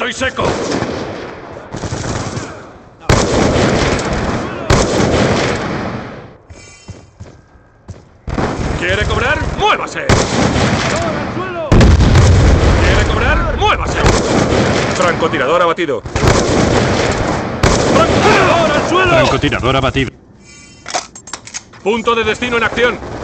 ¡Estoy seco! ¿Quiere cobrar? ¡Muévase! ¡Al suelo! ¿Quiere cobrar? ¡Muévase! Francotirador abatido. ¡Francotirador al suelo! Francotirador abatido. Punto de destino en acción.